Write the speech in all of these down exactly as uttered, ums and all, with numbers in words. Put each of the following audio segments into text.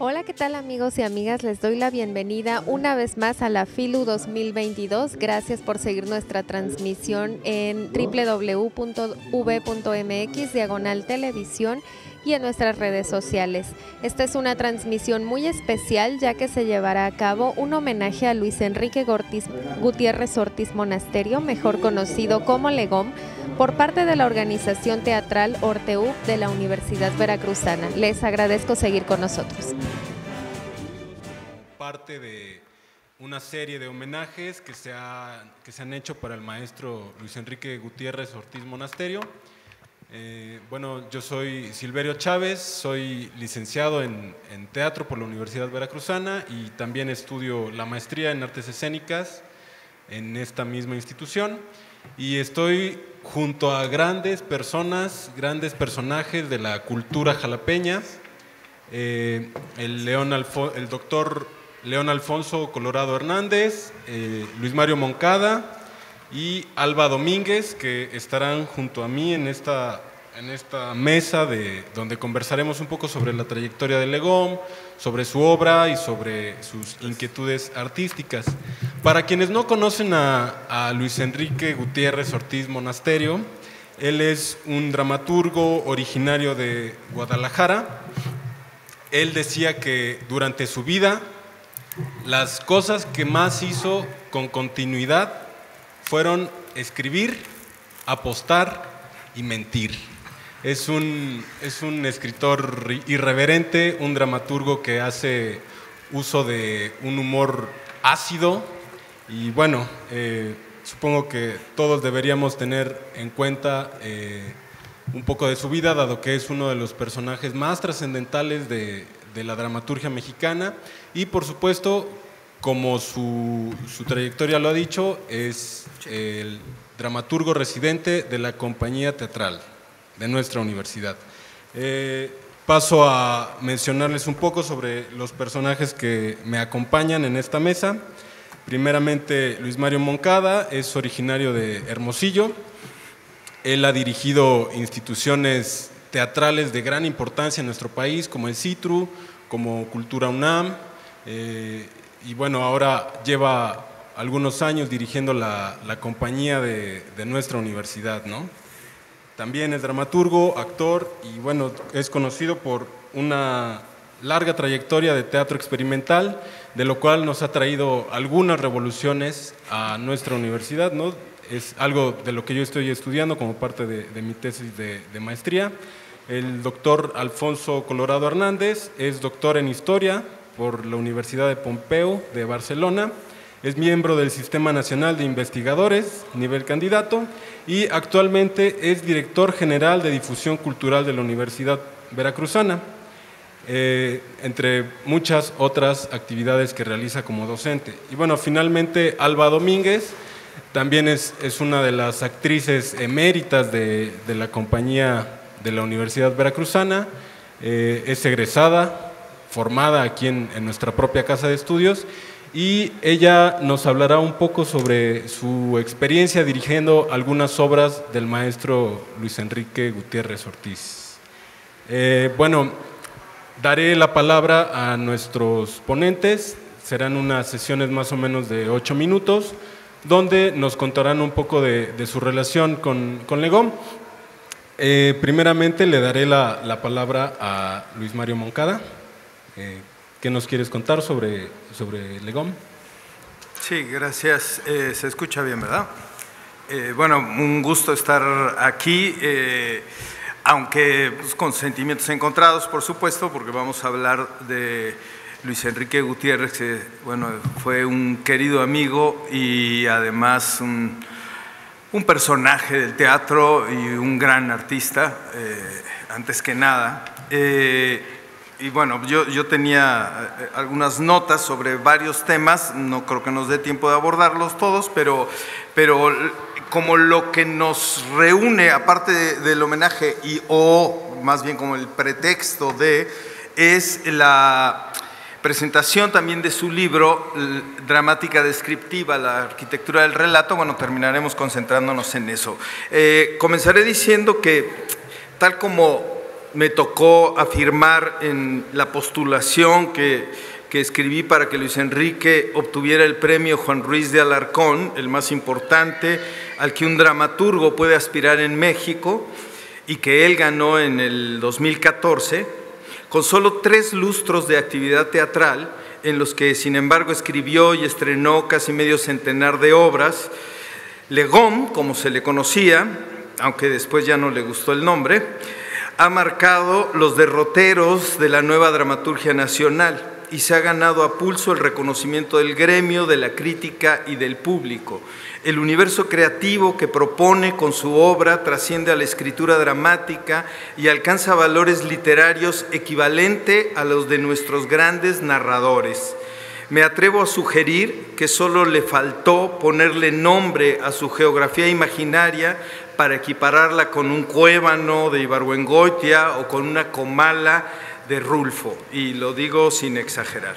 Hola, ¿qué tal amigos y amigas? Les doy la bienvenida una vez más a la FILU dos mil veintidós. Gracias por seguir nuestra transmisión en w w w punto v punto m x diagonal televisión y en nuestras redes sociales. Esta es una transmisión muy especial ya que se llevará a cabo un homenaje a Luis Enrique Gortiz, Gutiérrez Ortiz Monasterio, mejor conocido como Legom, por parte de la organización teatral Orteup de la Universidad Veracruzana. Les agradezco seguir con nosotros. Parte de una serie de homenajes que se, ha, que se han hecho para el maestro Luis Enrique Gutiérrez Ortiz Monasterio. Eh, bueno, yo soy Silverio Chávez, soy licenciado en, en teatro por la Universidad Veracruzana y también estudio la maestría en artes escénicas en esta misma institución. Y estoy junto a grandes personas, grandes personajes de la cultura jalapeña, eh, el, León Alfo, el doctor León Alfonso Colorado Hernández, eh, Luis Mario Moncada y Alba Domínguez, que estarán junto a mí en esta, en esta mesa de, donde conversaremos un poco sobre la trayectoria de Legom, sobre su obra y sobre sus inquietudes artísticas. Para quienes no conocen a, a Luis Enrique Gutiérrez Ortiz Monasterio, él es un dramaturgo originario de Guadalajara. Él decía que durante su vida las cosas que más hizo con continuidad fueron escribir, apostar y mentir. Es un, es un escritor irreverente, un dramaturgo que hace uso de un humor ácido y bueno, eh, supongo que todos deberíamos tener en cuenta eh, un poco de su vida, dado que es uno de los personajes más trascendentales de, de la dramaturgia mexicana y por supuesto, como su, su trayectoria lo ha dicho, es el dramaturgo residente de la compañía teatral de nuestra universidad. Eh, paso a mencionarles un poco sobre los personajes que me acompañan en esta mesa. Primeramente, Luis Mario Moncada es originario de Hermosillo. Él ha dirigido instituciones teatrales de gran importancia en nuestro país, como el CITRU, como Cultura UNAM, eh, y bueno, ahora lleva algunos años dirigiendo la, la compañía de, de nuestra universidad, ¿no? También es dramaturgo, actor y bueno, es conocido por una larga trayectoria de teatro experimental, de lo cual nos ha traído algunas revoluciones a nuestra universidad, ¿no? Es algo de lo que yo estoy estudiando como parte de, de mi tesis de, de maestría. El doctor Alfonso Colorado Hernández es doctor en Historia por la Universidad de Pompeu de Barcelona, es miembro del Sistema Nacional de Investigadores, nivel candidato, y actualmente es director general de Difusión Cultural de la Universidad Veracruzana, eh, entre muchas otras actividades que realiza como docente. Y bueno, finalmente Alba Domínguez también es, es una de las actrices eméritas de, de la compañía de la Universidad Veracruzana, eh, es egresada, formada aquí en, en nuestra propia casa de estudios y ella nos hablará un poco sobre su experiencia dirigiendo algunas obras del maestro Luis Enrique Gutiérrez Ortiz. Eh, bueno, daré la palabra a nuestros ponentes, serán unas sesiones más o menos de ocho minutos, donde nos contarán un poco de, de su relación con, con Legom. Eh, primeramente le daré la, la palabra a Luis Mario Moncada. Eh, ¿Qué nos quieres contar sobre, sobre Legom? Sí, gracias. Eh, se escucha bien, ¿verdad? Eh, bueno, un gusto estar aquí, eh, aunque pues, con sentimientos encontrados, por supuesto, porque vamos a hablar de Luis Enrique Gutiérrez, que bueno, fue un querido amigo y además un, un personaje del teatro y un gran artista, eh, antes que nada. Eh, Y bueno, yo, yo tenía algunas notas sobre varios temas, no creo que nos dé tiempo de abordarlos todos, pero, pero como lo que nos reúne, aparte de, del homenaje, y o más bien como el pretexto de, es la presentación también de su libro, Dramática Descriptiva, la arquitectura del relato. Bueno, terminaremos concentrándonos en eso. Eh, comenzaré diciendo que, tal como me tocó afirmar en la postulación que, que escribí para que Luis Enrique obtuviera el premio Juan Ruiz de Alarcón, el más importante al que un dramaturgo puede aspirar en México, y que él ganó en el dos mil catorce, con solo tres lustros de actividad teatral, en los que, sin embargo, escribió y estrenó casi medio centenar de obras. Legón, como se le conocía, aunque después ya no le gustó el nombre, ha marcado los derroteros de la nueva dramaturgia nacional y se ha ganado a pulso el reconocimiento del gremio, de la crítica y del público. El universo creativo que propone con su obra trasciende a la escritura dramática y alcanza valores literarios equivalente a los de nuestros grandes narradores. Me atrevo a sugerir que solo le faltó ponerle nombre a su geografía imaginaria para equipararla con un Cuébano de Ibargüengoitia o con una Comala de Rulfo, y lo digo sin exagerar.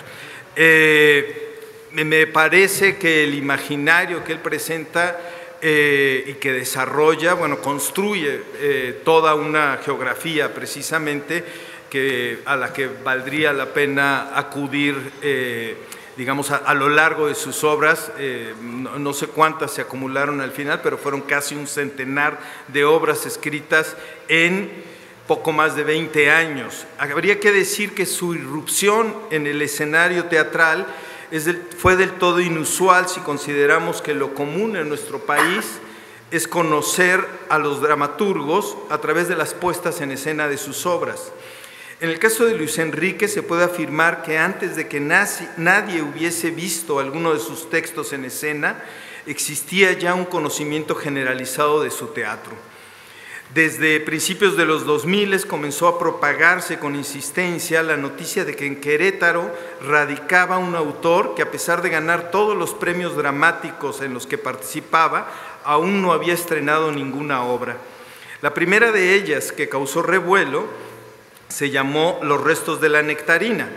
Eh, me parece que el imaginario que él presenta eh, y que desarrolla, bueno, construye eh, toda una geografía precisamente que, a la que valdría la pena acudir eh, digamos, a, a lo largo de sus obras. Eh, no, no sé cuántas se acumularon al final, pero fueron casi un centenar de obras escritas en poco más de veinte años. Habría que decir que su irrupción en el escenario teatral es del, fue del todo inusual si consideramos que lo común en nuestro país es conocer a los dramaturgos a través de las puestas en escena de sus obras. En el caso de Luis Enrique se puede afirmar que antes de que nadie hubiese visto alguno de sus textos en escena, existía ya un conocimiento generalizado de su teatro. Desde principios de los dos mil comenzó a propagarse con insistencia la noticia de que en Querétaro radicaba un autor que, a pesar de ganar todos los premios dramáticos en los que participaba, aún no había estrenado ninguna obra. La primera de ellas, que causó revuelo, se llamó Los restos de la nectarina.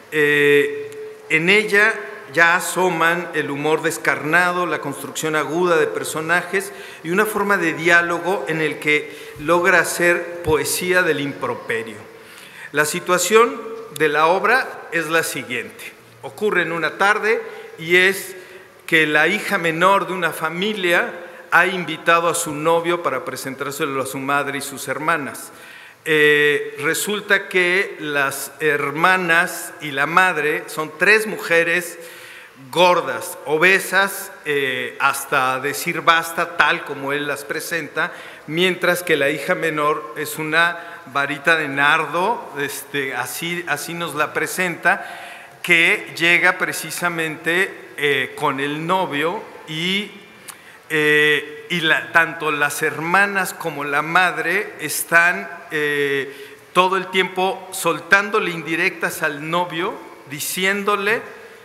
Eh, en ella ya asoman el humor descarnado, la construcción aguda de personajes y una forma de diálogo en el que logra hacer poesía del improperio. La situación de la obra es la siguiente. Ocurre en una tarde y es que la hija menor de una familia ha invitado a su novio para presentárselo a su madre y sus hermanas. Eh, resulta que las hermanas y la madre son tres mujeres gordas, obesas, eh, hasta decir basta, tal como él las presenta, mientras que la hija menor es una varita de nardo, este, así, así nos la presenta, que llega precisamente eh, con el novio y, eh, y la, tanto las hermanas como la madre están eh, todo el tiempo soltándole indirectas al novio, diciéndole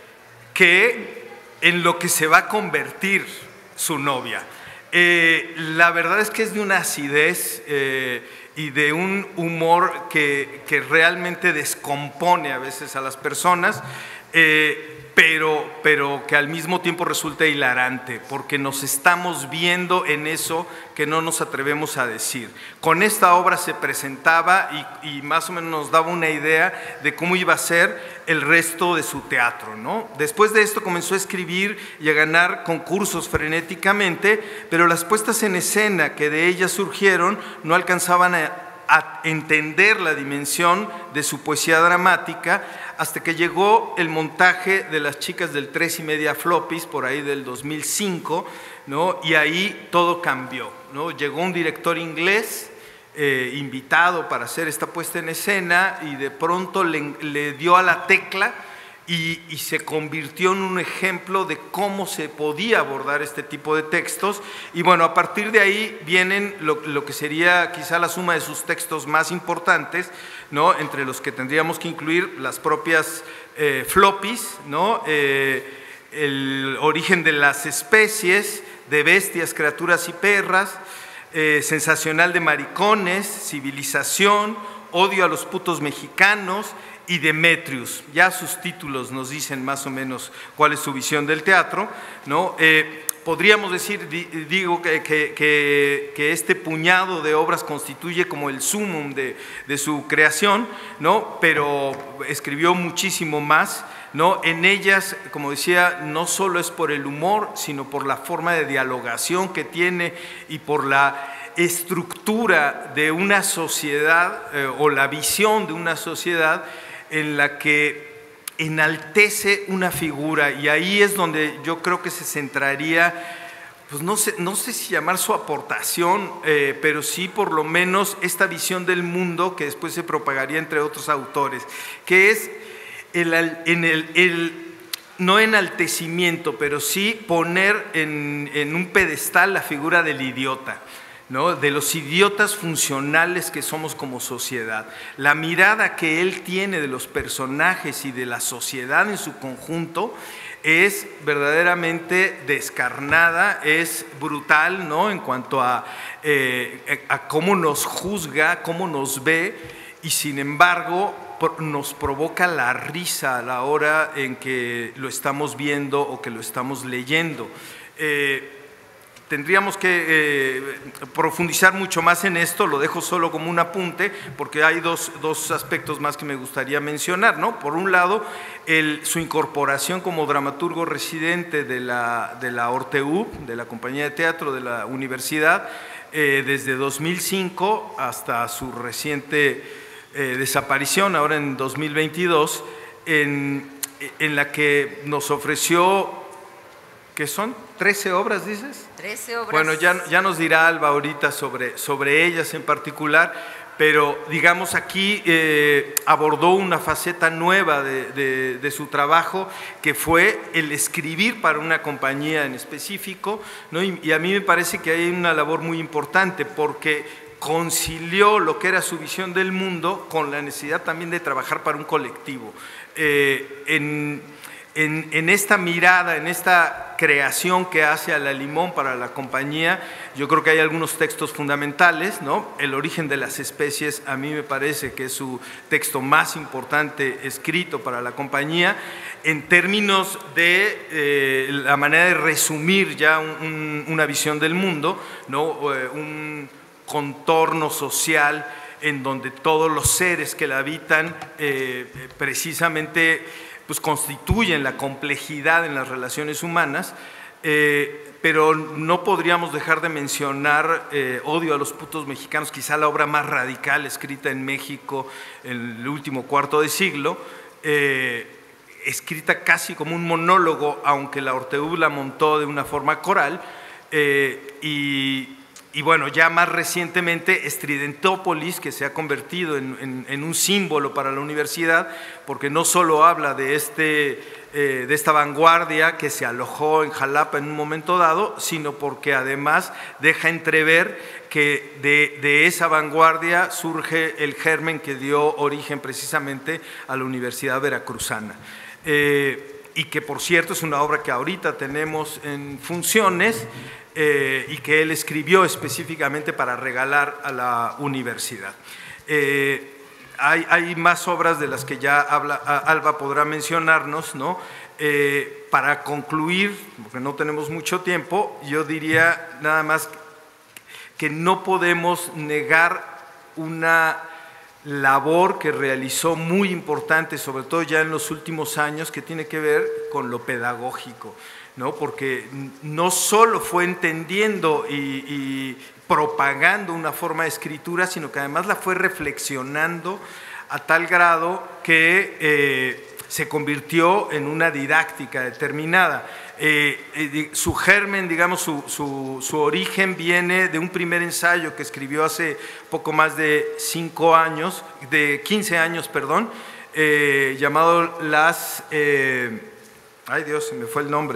que en lo que se va a convertir su novia. Eh, la verdad es que es de una acidez eh, y de un humor que, que realmente descompone a veces a las personas, eh, pero, pero que al mismo tiempo resulta hilarante, porque nos estamos viendo en eso que no nos atrevemos a decir. Con esta obra se presentaba y, y más o menos nos daba una idea de cómo iba a ser el resto de su teatro, ¿no? Después de esto comenzó a escribir y a ganar concursos frenéticamente, pero las puestas en escena que de ellas surgieron no alcanzaban a, a entender la dimensión de su poesía dramática, hasta que llegó el montaje de Las chicas del tres y media floppies, por ahí del dos mil cinco, ¿no? Y ahí todo cambió, ¿no? Llegó un director inglés eh, invitado para hacer esta puesta en escena y de pronto le, le dio a la tecla y, y se convirtió en un ejemplo de cómo se podía abordar este tipo de textos. Y bueno, a partir de ahí vienen lo, lo que sería quizá la suma de sus textos más importantes, ¿no? Entre los que tendríamos que incluir las propias eh, floppies, ¿no? Eh, el origen de las especies, de bestias, criaturas y perras, eh, sensacional de maricones, civilización, odio a los putos mexicanos y Demetrius. Ya sus títulos nos dicen más o menos cuál es su visión del teatro, ¿no? Eh, podríamos decir, digo, que, que, que, que este puñado de obras constituye como el sumum de, de su creación, ¿no? Pero escribió muchísimo más, ¿no? En ellas, como decía, no solo es por el humor, sino por la forma de dialogación que tiene y por la estructura de una sociedad eh, o la visión de una sociedad en la que enaltece una figura, y ahí es donde yo creo que se centraría, pues no sé, no sé si llamar su aportación, eh, pero sí por lo menos esta visión del mundo que después se propagaría entre otros autores, que es el, en el, el no enaltecimiento, pero sí poner en, en un pedestal la figura del idiota, ¿no? De los idiotas funcionales que somos como sociedad. La mirada que él tiene de los personajes y de la sociedad en su conjunto es verdaderamente descarnada, es brutal, ¿no? En cuanto a, eh, a cómo nos juzga, cómo nos ve, y sin embargo nos provoca la risa a la hora en que lo estamos viendo o que lo estamos leyendo. Eh, Tendríamos que eh, profundizar mucho más en esto, lo dejo solo como un apunte, porque hay dos, dos aspectos más que me gustaría mencionar, ¿no? Por un lado, el, su incorporación como dramaturgo residente de la, de la Orteu, de la compañía de teatro de la universidad, eh, desde dos mil cinco hasta su reciente eh, desaparición, ahora en dos mil veintidós, en, en la que nos ofreció, ¿qué son? ¿trece obras, dices? trece obras. Bueno, ya, ya nos dirá Alba ahorita sobre, sobre ellas en particular, pero digamos aquí eh, abordó una faceta nueva de, de, de su trabajo, que fue el escribir para una compañía en específico, ¿no? Y, y a mí me parece que hay una labor muy importante, porque concilió lo que era su visión del mundo con la necesidad también de trabajar para un colectivo. Eh, en, En, en esta mirada, en esta creación que hace a la Limón para la compañía, yo creo que hay algunos textos fundamentales, ¿no? El origen de las especies, a mí me parece que es su texto más importante escrito para la compañía, en términos de eh, la manera de resumir ya un, un, una visión del mundo, ¿no? Un contorno social en donde todos los seres que la habitan eh, precisamente pues constituyen la complejidad en las relaciones humanas, eh, pero no podríamos dejar de mencionar eh, Odio a los putos mexicanos, quizá la obra más radical escrita en México en el último cuarto de siglo, eh, escrita casi como un monólogo, aunque la Orteu la montó de una forma coral, eh, y Y bueno, ya más recientemente Estridentópolis, que se ha convertido en, en, en un símbolo para la universidad, porque no solo habla de, este, eh, de esta vanguardia que se alojó en Jalapa en un momento dado, sino porque además deja entrever que de, de esa vanguardia surge el germen que dio origen precisamente a la Universidad Veracruzana. Eh, y que por cierto es una obra que ahorita tenemos en funciones, Eh, y que él escribió específicamente para regalar a la universidad. Eh, hay, hay más obras de las que ya habla, Alba podrá mencionarnos, ¿no? Eh, para concluir, porque no tenemos mucho tiempo, yo diría nada más que no podemos negar una labor que realizó muy importante, sobre todo ya en los últimos años, que tiene que ver con lo pedagógico, ¿no? Porque no solo fue entendiendo y, y propagando una forma de escritura, sino que además la fue reflexionando a tal grado que eh, se convirtió en una didáctica determinada. Eh, eh, su germen, digamos, su, su, su origen viene de un primer ensayo que escribió hace poco más de cinco años, de quince años, perdón, eh, llamado Las… Eh, ay Dios, se me fue el nombre…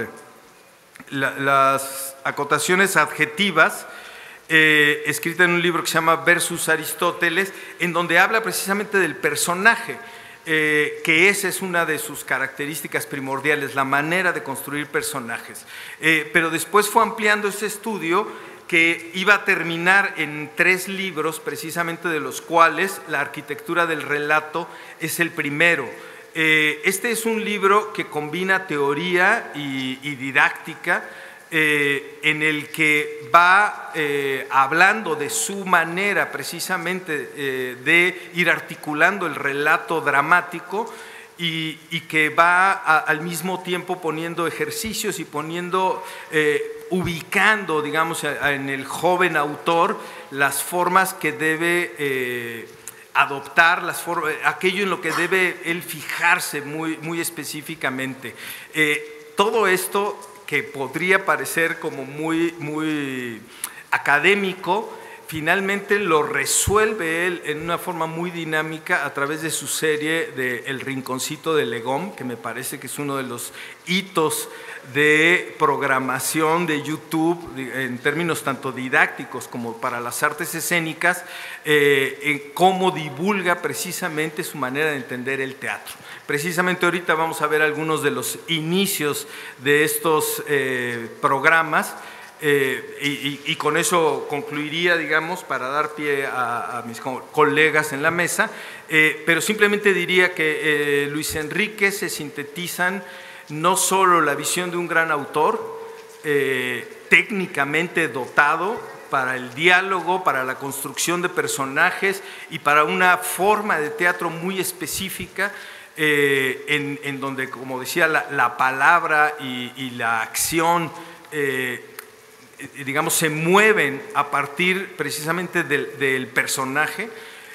La, las acotaciones adjetivas, eh, escrita en un libro que se llama Versus Aristóteles, en donde habla precisamente del personaje, eh, que esa es una de sus características primordiales, la manera de construir personajes. Eh, pero después fue ampliando ese estudio, que iba a terminar en tres libros, precisamente de los cuales La arquitectura del relato es el primero. Este es un libro que combina teoría y, y didáctica, eh, en el que va eh, hablando de su manera precisamente eh, de ir articulando el relato dramático y, y que va a, al mismo tiempo poniendo ejercicios y poniendo, eh, ubicando, digamos, a, a, en el joven autor las formas que debe eh, adoptar, las formas, aquello en lo que debe él fijarse muy, muy específicamente. Eh, todo esto que podría parecer como muy, muy académico, finalmente lo resuelve él en una forma muy dinámica a través de su serie de El Rinconcito de Legón, que me parece que es uno de los hitos de programación de YouTube en términos tanto didácticos como para las artes escénicas, eh, en cómo divulga precisamente su manera de entender el teatro. Precisamente ahorita vamos a ver algunos de los inicios de estos eh, programas. Eh, y, y, y con eso concluiría, digamos, para dar pie a, a mis colegas en la mesa, eh, pero simplemente diría que eh, Luis Enrique se sintetizan no solo la visión de un gran autor, eh, técnicamente dotado para el diálogo, para la construcción de personajes y para una forma de teatro muy específica, eh, en, en donde, como decía, la, la palabra y, y la acción eh, digamos, se mueven a partir precisamente del, del personaje,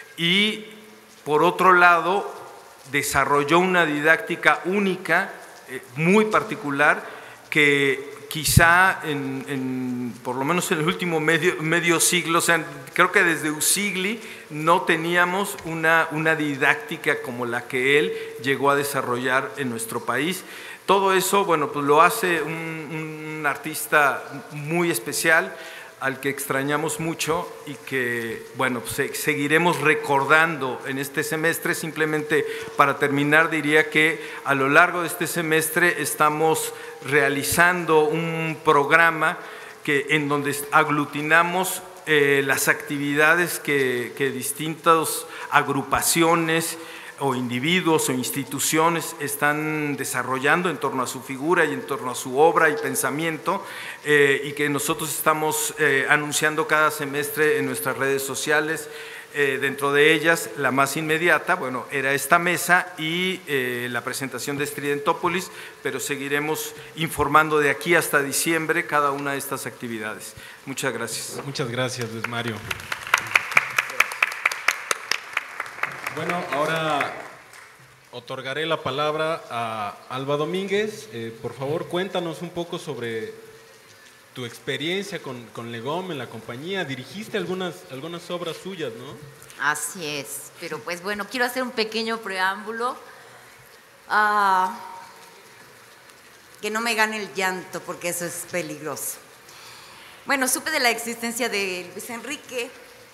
y por otro lado desarrolló una didáctica única, eh, muy particular, que quizá en, en, por lo menos en el último medio, medio siglo, o sea, creo que desde Usigli no teníamos una, una didáctica como la que él llegó a desarrollar en nuestro país. Todo eso, bueno, pues lo hace un, un artista muy especial, al que extrañamos mucho y que, bueno, pues seguiremos recordando en este semestre. Simplemente para terminar diría que a lo largo de este semestre estamos realizando un programa que, en donde aglutinamos eh, las actividades que, que distintas agrupaciones o individuos o instituciones están desarrollando en torno a su figura y en torno a su obra y pensamiento, eh, y que nosotros estamos eh, anunciando cada semestre en nuestras redes sociales. Eh, dentro de ellas, la más inmediata, bueno, era esta mesa y eh, la presentación de Estridentópolis, pero seguiremos informando de aquí hasta diciembre cada una de estas actividades. Muchas gracias. Muchas gracias, Luis Mario. Bueno, ahora otorgaré la palabra a Alba Domínguez. Eh, por favor, cuéntanos un poco sobre tu experiencia con, con Legón en la compañía. Dirigiste algunas, algunas obras suyas, ¿no? Así es, pero pues bueno, quiero hacer un pequeño preámbulo. Uh, que no me gane el llanto, porque eso es peligroso. Bueno, supe de la existencia de Luis Enrique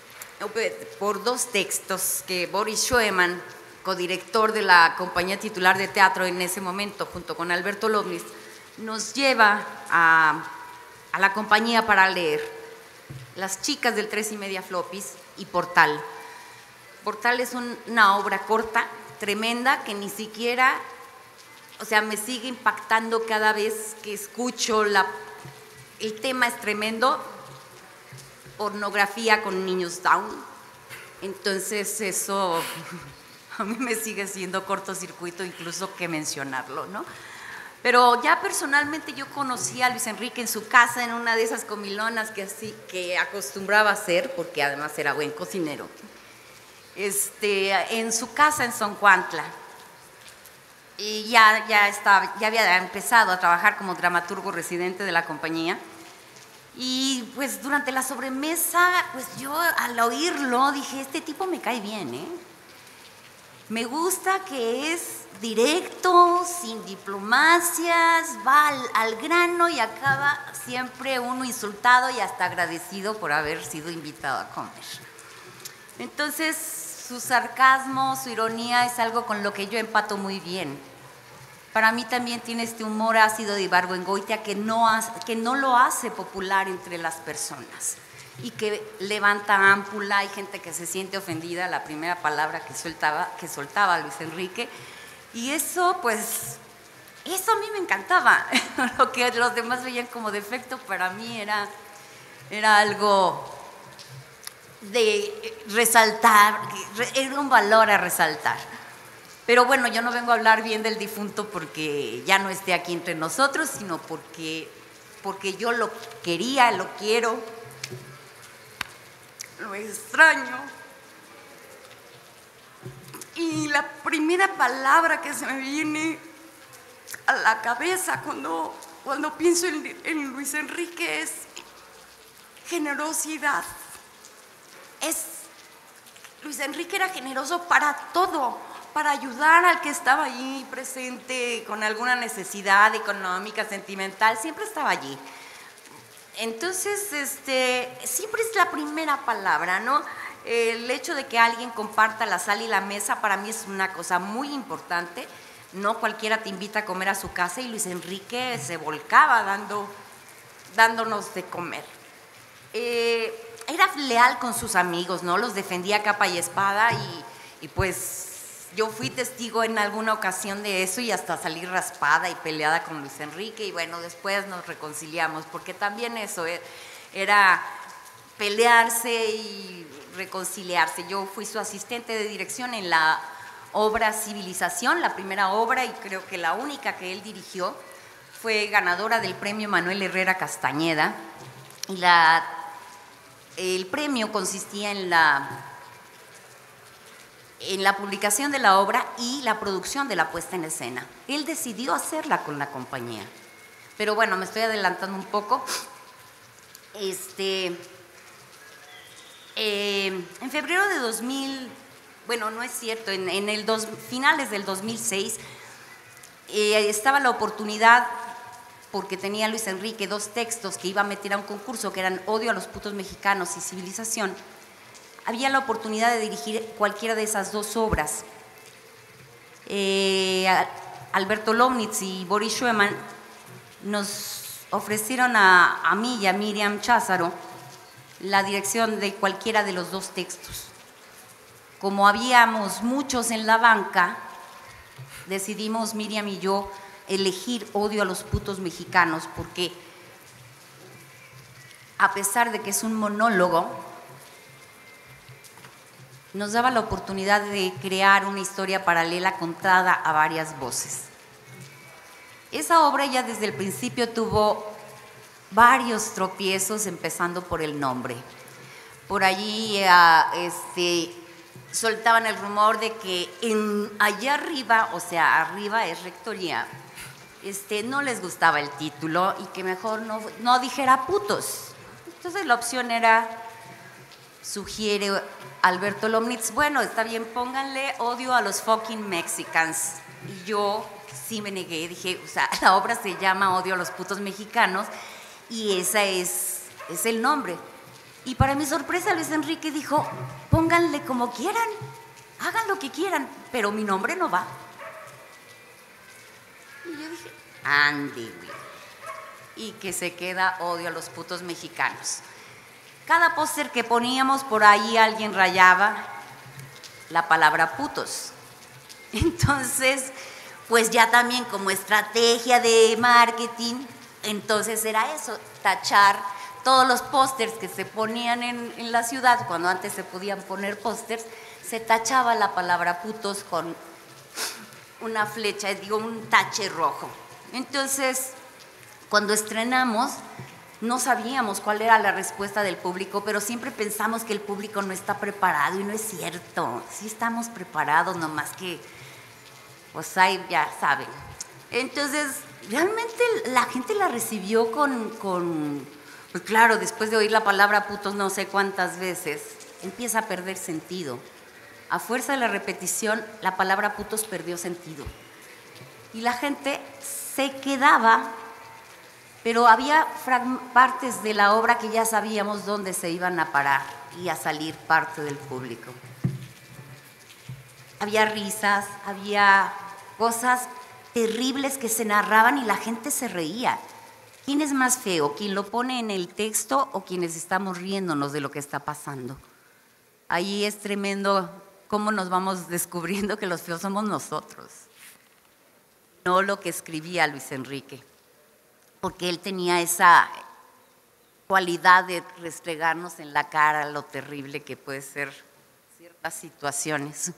por dos textos que Boris Schoeman, codirector de la compañía titular de teatro en ese momento, junto con Alberto Lovnis, nos lleva a, a la compañía para leer Las chicas del tres y media floppies y Portal. Portal es un, una obra corta, tremenda, que ni siquiera, o sea, me sigue impactando cada vez que escucho, la, el tema es tremendo, pornografía con niños down, entonces eso a mí me sigue siendo cortocircuito incluso que mencionarlo, ¿no? Pero ya personalmente yo conocí a Luis Enrique en su casa, en una de esas comilonas que, así, que acostumbraba a hacer, porque además era buen cocinero, este, en su casa en Zoncuantla. Y ya, ya, estaba, ya había empezado a trabajar como dramaturgo residente de la compañía. Y pues durante la sobremesa, pues yo al oírlo dije, este tipo me cae bien, ¿eh? Me gusta que es directo, sin diplomacias, va al, al grano y acaba siempre uno insultado y hasta agradecido por haber sido invitado a comer. Entonces, su sarcasmo, su ironía es algo con lo que yo empato muy bien. Para mí también tiene este humor ácido de Ibargüengoitia que no, hace, que no lo hace popular entre las personas y que levanta ámpula. Hay gente que se siente ofendida la primera palabra que soltaba, que soltaba Luis Enrique, y eso pues Eso a mí me encantaba. Lo que los demás veían como defecto, para mí era, era algo de resaltar, era un valor a resaltar. Pero bueno, yo no vengo a hablar bien del difunto porque ya no esté aquí entre nosotros, sino porque, porque yo lo quería, lo quiero, lo extraño. Y la primera palabra que se me viene a la cabeza cuando, cuando pienso en, en Luis Enrique es generosidad. Es, Luis Enrique era generoso para todo, para ayudar al que estaba allí presente con alguna necesidad económica, sentimental, siempre estaba allí. Entonces, este, siempre es la primera palabra, ¿no? El hecho de que alguien comparta la sal y la mesa para mí es una cosa muy importante. No cualquiera te invita a comer a su casa y Luis Enrique se volcaba dando, dándonos de comer. Eh, era leal con sus amigos, ¿no? Los defendía capa y espada y, y pues yo fui testigo en alguna ocasión de eso y hasta salí raspada y peleada con Luis Enrique y bueno, después nos reconciliamos porque también eso era pelearse y reconciliarse. Yo fui su asistente de dirección en la obra Civilización, la primera obra y creo que la única que él dirigió. Fue ganadora del premio Manuel Herrera Castañeda y la, el premio consistía en la, en la publicación de la obra y la producción de la puesta en escena. Él decidió hacerla con la compañía. Pero bueno, me estoy adelantando un poco. Este, eh, en febrero de dos mil, bueno, no es cierto, en, en el dos, finales del dos mil seis eh, estaba la oportunidad, porque tenía Luis Enrique dos textos que iba a meter a un concurso, que eran Odio a los putos mexicanos y Civilización. Había la oportunidad de dirigir cualquiera de esas dos obras. Eh, Alberto Lomnitz y Boris Schumann nos ofrecieron a, a mí y a Miriam Cházaro la dirección de cualquiera de los dos textos. Como habíamos muchos en la banca, decidimos Miriam y yo elegir Odio a los putos mexicanos, porque a pesar de que es un monólogo, nos daba la oportunidad de crear una historia paralela contada a varias voces. Esa obra ya desde el principio tuvo varios tropiezos, empezando por el nombre. Por allí uh, este, soltaban el rumor de que en, allá arriba, o sea, arriba es Rectoría, este, no les gustaba el título y que mejor no, no dijera putos. Entonces la opción era, sugiere Alberto Lomnitz, bueno, está bien, pónganle Odio a los fucking Mexicans. Y yo sí me negué, dije, o sea, la obra se llama Odio a los putos mexicanos y ese es, es el nombre. Y para mi sorpresa Luis Enrique dijo, pónganle como quieran, hagan lo que quieran, pero mi nombre no va. Y yo dije, ande, y que se queda Odio a los putos mexicanos. Cada póster que poníamos por ahí alguien rayaba la palabra putos. Entonces, pues ya también como estrategia de marketing, entonces era eso, tachar todos los pósters que se ponían en, en la ciudad, cuando antes se podían poner pósters, se tachaba la palabra putos con una flecha, digo, un tache rojo. Entonces, cuando estrenamos, no sabíamos cuál era la respuesta del público, pero siempre pensamos que el público no está preparado y no es cierto. Sí estamos preparados, nomás que, pues ahí ya saben. Entonces, realmente la gente la recibió con, con, pues claro, después de oír la palabra putos no sé cuántas veces, empieza a perder sentido. A fuerza de la repetición, la palabra putos perdió sentido. Y la gente se quedaba, pero había partes de la obra que ya sabíamos dónde se iban a parar y a salir parte del público. Había risas, había cosas terribles que se narraban y la gente se reía. ¿Quién es más feo? ¿Quién lo pone en el texto o quienes estamos riéndonos de lo que está pasando? Ahí es tremendo cómo nos vamos descubriendo que los feos somos nosotros. no lo que escribía Luis Enrique, porque él tenía esa cualidad de restregarnos en la cara lo terrible que puede ser ciertas situaciones.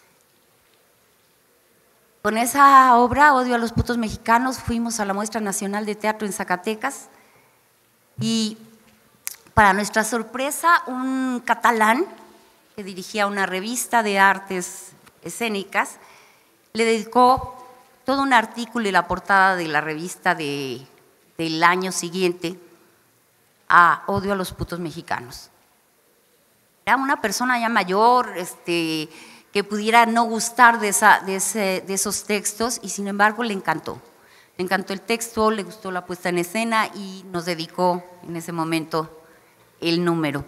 Con esa obra, Odio a los putos mexicanos, fuimos a la Muestra Nacional de Teatro en Zacatecas y para nuestra sorpresa un catalán que dirigía una revista de artes escénicas le dedicó todo un artículo y la portada de la revista de, del año siguiente a Odio a los putos mexicanos. Era una persona ya mayor, este, que pudiera no gustar de, esa, de, ese, de esos textos y sin embargo le encantó. Le encantó el texto, le gustó la puesta en escena y nos dedicó en ese momento el número.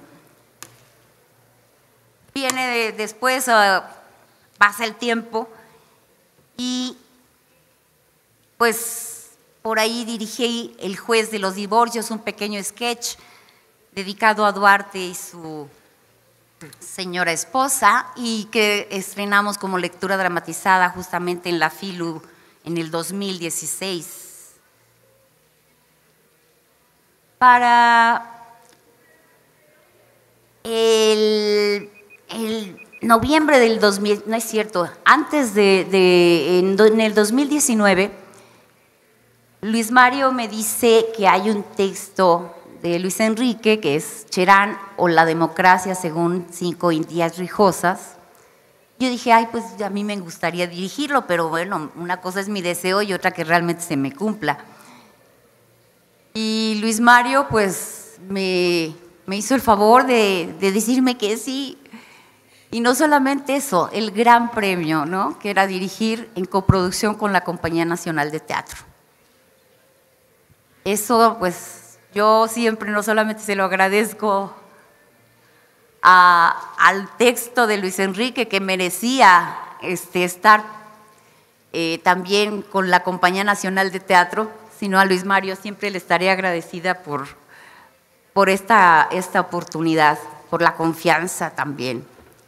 Viene de, después, uh, pasa el tiempo y pues por ahí dirigí El juez de los divorcios, un pequeño sketch dedicado a Duarte y su señora esposa y que estrenamos como lectura dramatizada justamente en la Filu en el dos mil dieciséis. Para el, el noviembre del dos mil, no es cierto, antes de, de en, en el dos mil diecinueve, Luis Mario me dice que hay un texto de Luis Enrique, que es Cherán o la democracia según cinco Indias Rijosas. Yo dije, ay, pues a mí me gustaría dirigirlo, pero bueno, una cosa es mi deseo y otra que realmente se me cumpla. Y Luis Mario, pues, me, me hizo el favor de, de decirme que sí. Y no solamente eso, el gran premio, ¿no?, que era dirigir en coproducción con la Compañía Nacional de Teatro. Eso, pues, yo siempre no solamente se lo agradezco a, al texto de Luis Enrique, que merecía este, estar eh, también con la Compañía Nacional de Teatro, sino a Luis Mario siempre le estaré agradecida por, por esta, esta oportunidad, por la confianza también.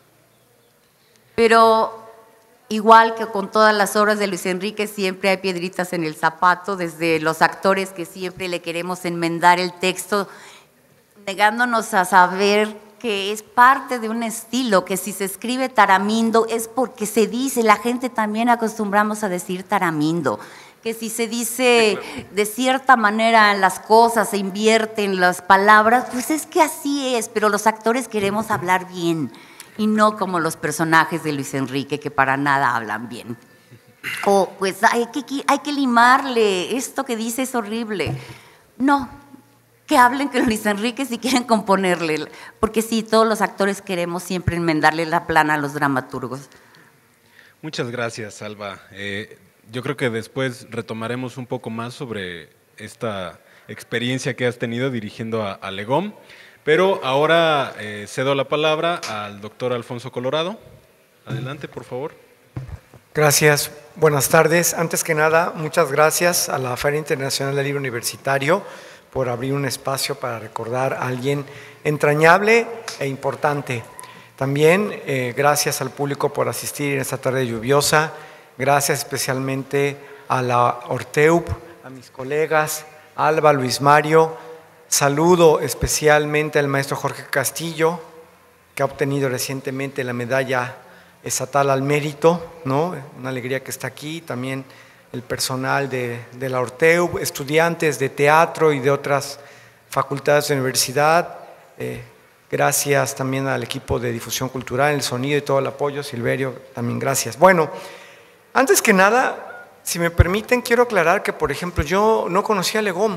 Pero igual que con todas las obras de Luis Enrique, siempre hay piedritas en el zapato, desde los actores que siempre le queremos enmendar el texto, negándonos a saber que es parte de un estilo, que si se escribe taramindo es porque se dice, la gente también acostumbramos a decir taramindo, que si se dice de cierta manera las cosas, se invierten las palabras, pues es que así es, pero los actores queremos hablar bien. Y no como los personajes de Luis Enrique, que para nada hablan bien. O pues hay que, hay que limarle, esto que dice es horrible. No, que hablen con Luis Enrique si quieren componerle, porque sí, todos los actores queremos siempre enmendarle la plana a los dramaturgos. Muchas gracias, Alba. Eh, yo creo que después retomaremos un poco más sobre esta experiencia que has tenido dirigiendo a, a Legom. Pero ahora eh, cedo la palabra al doctor Alfonso Colorado. Adelante, por favor. Gracias. Buenas tardes. Antes que nada, muchas gracias a la Feria Internacional del Libro Universitario por abrir un espacio para recordar a alguien entrañable e importante. También eh, gracias al público por asistir en esta tarde lluviosa. Gracias especialmente a la Orteup, a mis colegas, Alba, Luis Mario. Saludo especialmente al maestro Jorge Castillo, que ha obtenido recientemente la medalla estatal al mérito, ¿no? Una alegría que está aquí. También el personal de, de la Orteu, estudiantes de teatro y de otras facultades de universidad. Eh, gracias también al equipo de difusión cultural, el sonido y todo el apoyo. Silverio, también gracias. Bueno, antes que nada, si me permiten, quiero aclarar que, por ejemplo, yo no conocía a Legom.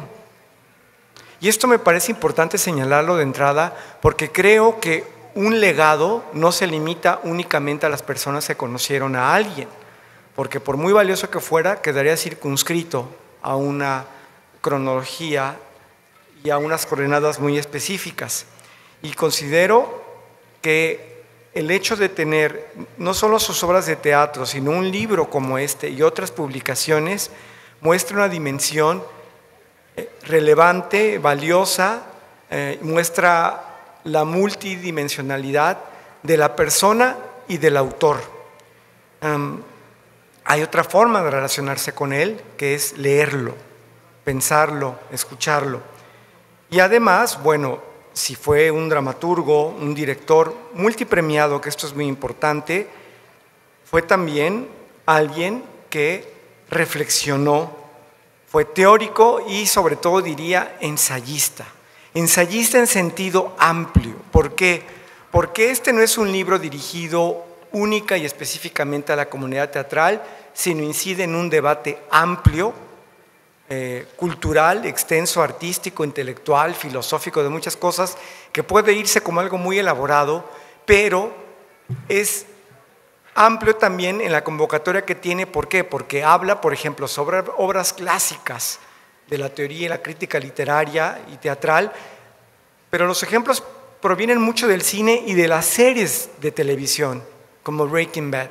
Y esto me parece importante señalarlo de entrada porque creo que un legado no se limita únicamente a las personas que conocieron a alguien, porque por muy valioso que fuera, quedaría circunscrito a una cronología y a unas coordenadas muy específicas. Y considero que el hecho de tener no solo sus obras de teatro, sino un libro como este y otras publicaciones, muestra una dimensión relevante, valiosa, eh, muestra la multidimensionalidad de la persona y del autor. Um, hay otra forma de relacionarse con él, que es leerlo, pensarlo, escucharlo. Y además, bueno, si fue un dramaturgo, un director multipremiado, que esto es muy importante, fue también alguien que reflexionó, fue teórico y sobre todo diría ensayista. Ensayista en sentido amplio. ¿Por qué? Porque este no es un libro dirigido única y específicamente a la comunidad teatral, sino incide en un debate amplio, eh, cultural, extenso, artístico, intelectual, filosófico, de muchas cosas, que puede irse como algo muy elaborado, pero es amplio también en la convocatoria que tiene. ¿Por qué? Porque habla, por ejemplo, sobre obras clásicas de la teoría y la crítica literaria y teatral, pero los ejemplos provienen mucho del cine y de las series de televisión, como Breaking Bad.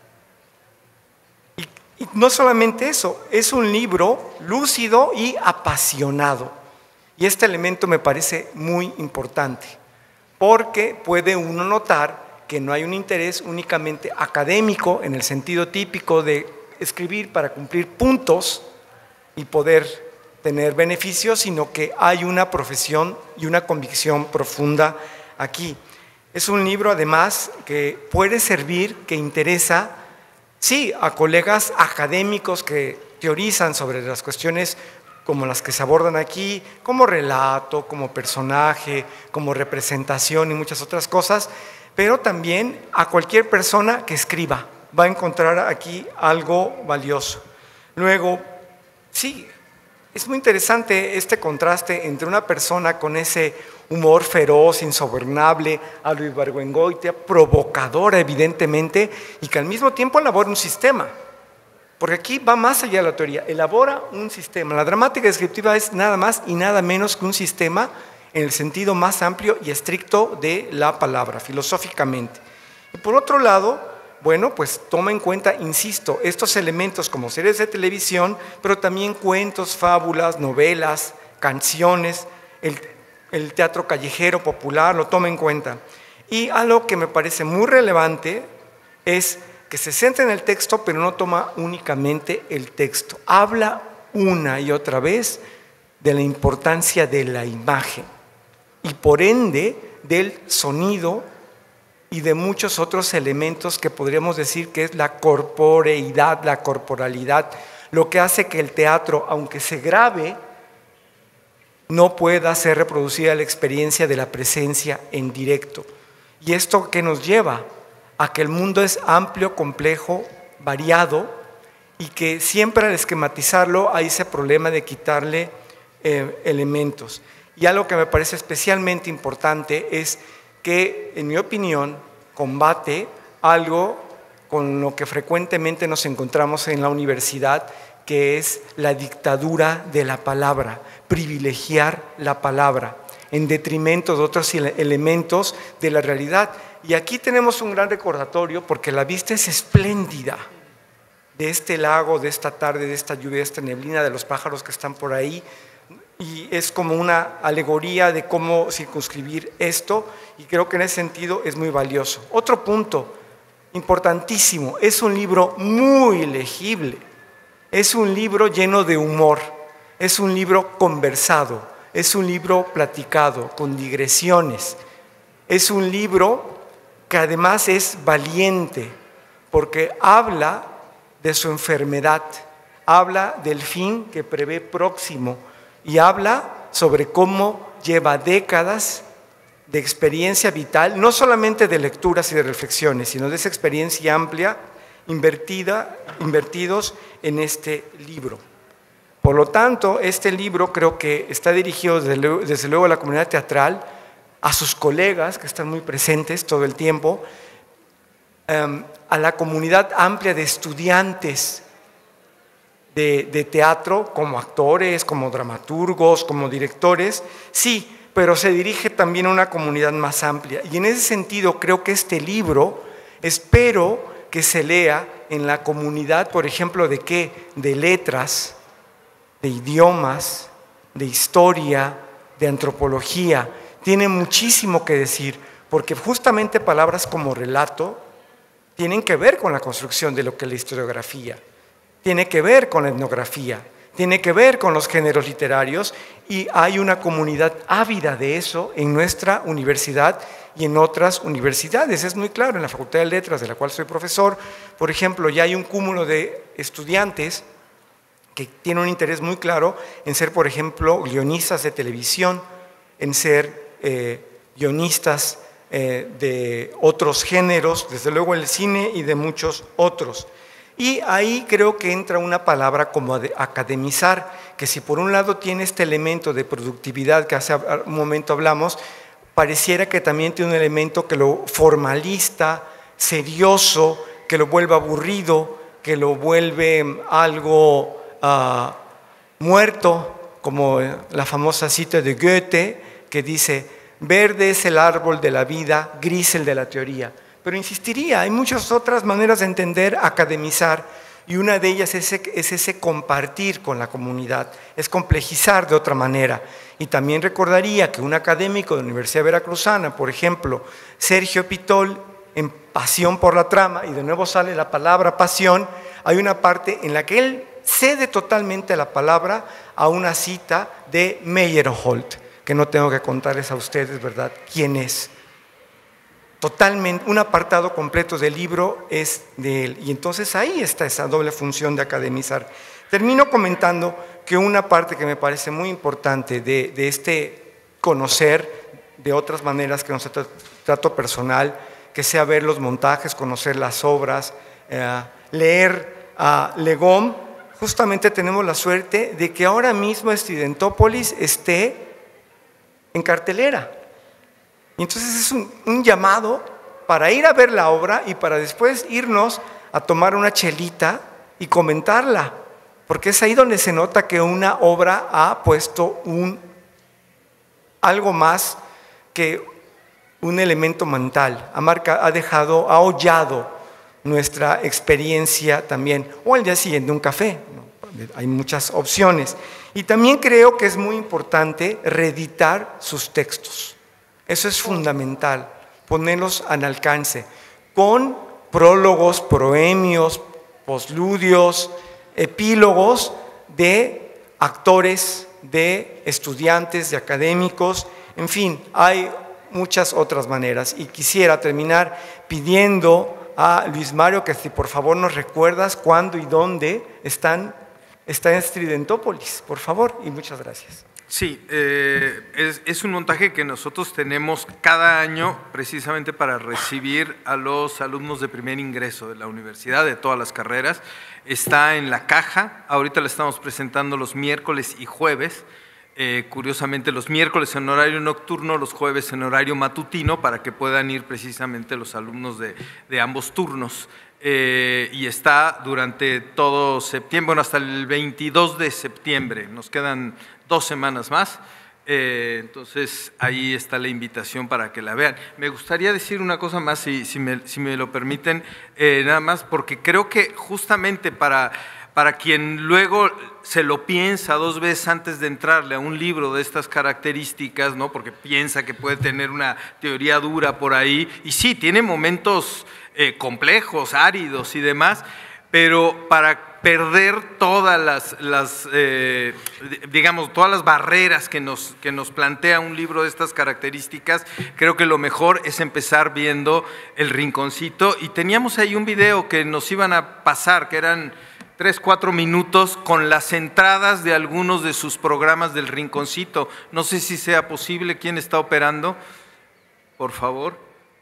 Y, y no solamente eso, es un libro lúcido y apasionado. Y este elemento me parece muy importante, porque puede uno notar que no hay un interés únicamente académico en el sentido típico de escribir para cumplir puntos y poder tener beneficios, sino que hay una profesión y una convicción profunda aquí. Es un libro además que puede servir, que interesa, sí, a colegas académicos que teorizan sobre las cuestiones como las que se abordan aquí, como relato, como personaje, como representación y muchas otras cosas, pero también a cualquier persona que escriba va a encontrar aquí algo valioso. Luego, sí, es muy interesante este contraste entre una persona con ese humor feroz, insobornable, a lo Ibargüengoitia, provocadora evidentemente, y que al mismo tiempo elabora un sistema, porque aquí va más allá de la teoría, elabora un sistema. La dramática descriptiva es nada más y nada menos que un sistema en el sentido más amplio y estricto de la palabra, filosóficamente. Y por otro lado, bueno, pues toma en cuenta, insisto, estos elementos como series de televisión, pero también cuentos, fábulas, novelas, canciones, el, el teatro callejero popular, lo toma en cuenta. Y algo que me parece muy relevante es que se centra en el texto, pero no toma únicamente el texto. Habla una y otra vez de la importancia de la imagen y por ende del sonido y de muchos otros elementos que podríamos decir que es la corporeidad, la corporalidad, lo que hace que el teatro, aunque se grabe, no pueda ser reproducida la experiencia de la presencia en directo. Y esto que nos lleva a que el mundo es amplio, complejo, variado, y que siempre al esquematizarlo hay ese problema de quitarle eh, elementos. Y algo que me parece especialmente importante es que, en mi opinión, combate algo con lo que frecuentemente nos encontramos en la universidad, que es la dictadura de la palabra, privilegiar la palabra en detrimento de otros elementos de la realidad. Y aquí tenemos un gran recordatorio, porque la vista es espléndida de este lago, de esta tarde, de esta lluvia, de esta neblina, de los pájaros que están por ahí, y es como una alegoría de cómo circunscribir esto, y creo que en ese sentido es muy valioso. Otro punto importantísimo, es un libro muy legible, es un libro lleno de humor, es un libro conversado, es un libro platicado, con digresiones, es un libro que además es valiente, porque habla de su enfermedad, habla del fin que prevé próximo, y habla sobre cómo lleva décadas de experiencia vital, no solamente de lecturas y de reflexiones, sino de esa experiencia amplia invertida, invertidos en este libro. Por lo tanto, este libro creo que está dirigido desde luego, desde luego a la comunidad teatral, a sus colegas que están muy presentes todo el tiempo, um, a la comunidad amplia de estudiantes De, de teatro, como actores, como dramaturgos, como directores, sí, pero se dirige también a una comunidad más amplia. Y en ese sentido creo que este libro, espero que se lea en la comunidad, por ejemplo, ¿de qué? De letras, de idiomas, de historia, de antropología. Tiene muchísimo que decir, porque justamente palabras como relato tienen que ver con la construcción de lo que es la historiografía, tiene que ver con la etnografía, tiene que ver con los géneros literarios, y hay una comunidad ávida de eso en nuestra universidad y en otras universidades. Es muy claro, en la Facultad de Letras, de la cual soy profesor, por ejemplo, ya hay un cúmulo de estudiantes que tienen un interés muy claro en ser, por ejemplo, guionistas de televisión, en ser eh, guionistas eh, de otros géneros, desde luego el cine y de muchos otros. Y ahí creo que entra una palabra como academizar, que si por un lado tiene este elemento de productividad que hace un momento hablamos, pareciera que también tiene un elemento que lo formalista, serioso, que lo vuelve aburrido, que lo vuelve algo uh, muerto, como la famosa cita de Goethe, que dice, verde es el árbol de la vida, gris el de la teoría. Pero insistiría, hay muchas otras maneras de entender academizar, y una de ellas es ese, es ese compartir con la comunidad, es complejizar de otra manera. Y también recordaría que un académico de la Universidad Veracruzana, por ejemplo, Sergio Pitol, en Pasión por la Trama, y de nuevo sale la palabra pasión, hay una parte en la que él cede totalmente la palabra a una cita de Meyerhold, que no tengo que contarles a ustedes, ¿verdad?, quién es. Totalmente, un apartado completo del libro es de él, y entonces ahí está esa doble función de academizar. Termino comentando que una parte que me parece muy importante de, de este conocer de otras maneras que no sea trato personal, que sea ver los montajes, conocer las obras, eh, leer a Legón. Justamente tenemos la suerte de que ahora mismo Estudiantópolis esté en cartelera. Y entonces es un, un llamado para ir a ver la obra y para después irnos a tomar una chelita y comentarla, porque es ahí donde se nota que una obra ha puesto un, algo más que un elemento mental, ha, marca, ha dejado, ha hollado nuestra experiencia también, o al día siguiente un café, ¿no? Hay muchas opciones. Y también creo que es muy importante reeditar sus textos. Eso es fundamental, ponerlos al alcance, con prólogos, proemios, posludios, epílogos de actores, de estudiantes, de académicos, en fin, hay muchas otras maneras. Y quisiera terminar pidiendo a Luis Mario que si por favor nos recuerdas cuándo y dónde están, está en Estudiantópolis, por favor, y muchas gracias. Sí, eh, es, es un montaje que nosotros tenemos cada año precisamente para recibir a los alumnos de primer ingreso de la universidad, de todas las carreras. Está en la caja, ahorita la estamos presentando los miércoles y jueves, eh, curiosamente los miércoles en horario nocturno, los jueves en horario matutino, para que puedan ir precisamente los alumnos de, de ambos turnos. Eh, y está durante todo septiembre, bueno, hasta el veintidós de septiembre, nos quedan dos semanas más, eh, entonces ahí está la invitación para que la vean. Me gustaría decir una cosa más, si, si, me, si me lo permiten, eh, nada más, porque creo que justamente para, para quien luego se lo piensa dos veces antes de entrarle a un libro de estas características, ¿no?, porque piensa que puede tener una teoría dura por ahí, y sí, tiene momentos eh, complejos, áridos y demás, pero para perder todas las, las eh, digamos, todas las barreras que nos, que nos plantea un libro de estas características, creo que lo mejor es empezar viendo El Rinconcito, y teníamos ahí un video que nos iban a pasar, que eran tres, cuatro minutos con las entradas de algunos de sus programas del Rinconcito. No sé si sea posible. ¿Quién está operando? Por favor.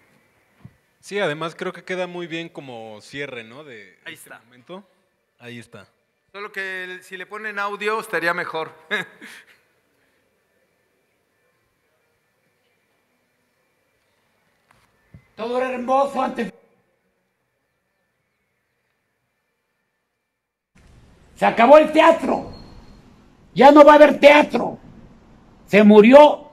Sí, además creo que queda muy bien como cierre, ¿no? De Ahí este está. momento. Ahí está. Solo que si le ponen audio estaría mejor. Todo era hermoso antes. Se acabó el teatro. Ya no va a haber teatro. Se murió.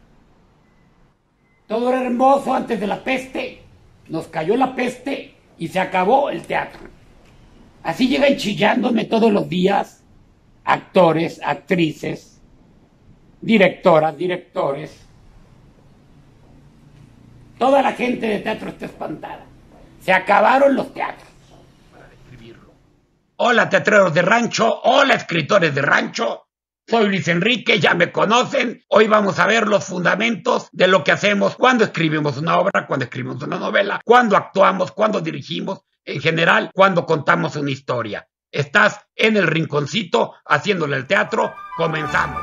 Todo era hermoso antes de la peste. Nos cayó la peste y se acabó el teatro. Así llegan chillándome todos los días actores, actrices, directoras, directores. Toda la gente de teatro está espantada. Se acabaron los teatros, para describirlo. Hola, teatreros de rancho. Hola, escritores de rancho. Soy Luis Enrique, ya me conocen. Hoy vamos a ver los fundamentos de lo que hacemos cuando escribimos una obra, cuando escribimos una novela, cuando actuamos, cuando dirigimos, en general, cuando contamos una historia. Estás en el rinconcito haciéndole el teatro. Comenzamos.